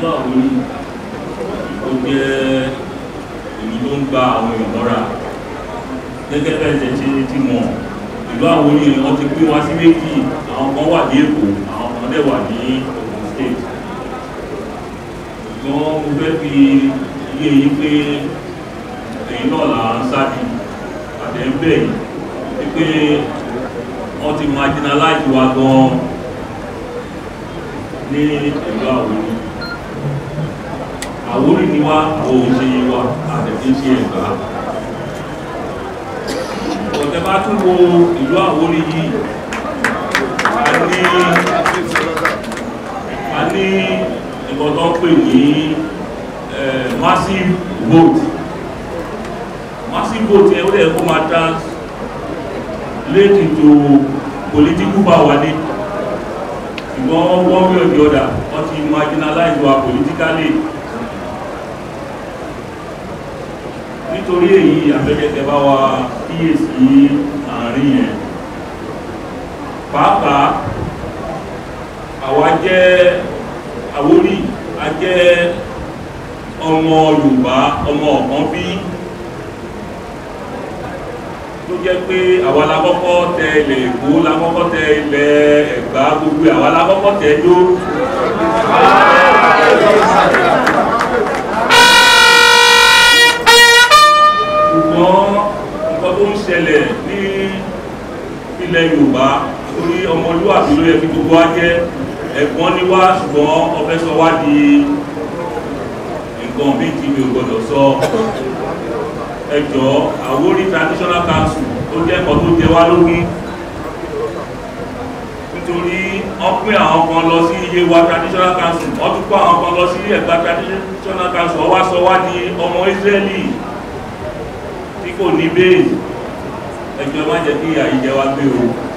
ìlú Àwórì ó jẹ́ ìlú tó ń gba àwọn èèyàn mọ́ra gẹ́gẹ́ bẹ́ẹ̀ ṣe ti mọ̀. Ìlú Àwórì wọ́n ti pín wá sí méjì, àwọn kan wà ní Èkó, àwọn kan dẹ̀ wà ní Ògùn State. Ṣùgbọ́n mo fẹ́ fi iye yìí pé èyí náà là ń sáàdì àdẹ́ńbẹ̀ yìí pé wọ́n ti marginalize wa gan ní ìlú Àwórì. Àwórì ni wá àwọn òṣèyí wa àdẹ̀fí ṣe Ẹ̀gbá. Ọ̀tẹ́ bá tún wo ìlú Àwórì yìí, a ní nǹkan tó ń pè ní massive vote. Massive vote yẹn ó lè kó máa translate into political power ní. Ṣùgbọ́n one way or the other wọ́n ti marginalize wa politically. Nítorí èyí àfẹ́kẹ́kẹ́ bá wa kíyèsí àárín yẹn. Pàápàá àwa jẹ́ Àwórì, a jẹ́ ọmọ Yorùbá, ọmọ ọ̀kan bí tó jẹ́ pé àwa la kọ́kọ́ tẹ ilẹ̀ Èkó, la kọ́kọ́ tẹ ilẹ̀ Ẹ̀gbá, gbogbo àwa la kọ́kọ́ tẹ dó. Ṣùgbọ́n nǹkan tó ń ṣẹlẹ̀ ní ilẹ̀ Yorùbá torí ọmọlúwàbí ló yẹ kí gbogbo wa jẹ́. Ẹ̀gbọ́n ni wá ṣùgbọ́n ọfẹ́ sọ wá di nǹkan bí tí mi ò gbọdọ̀ sọ. Ẹ jọ̀ọ́ Àwórì Traditional Council tó jẹ́ ẹ̀kọ́ tó jẹ wá lógún nítorí wọ́n pín àwọn kan lọ sí Yewa Traditional Council, wọ́n tún kó àwọn kan lọ sí Ẹ̀gbá Traditional Council, wọ́n wá sọ wá di ọmọ Ísírẹ́lì tí kò ní bẹ́ẹ̀. Ẹ jọ̀ọ́ má jẹ́ kí ìyà yìí jẹ wá gbé o.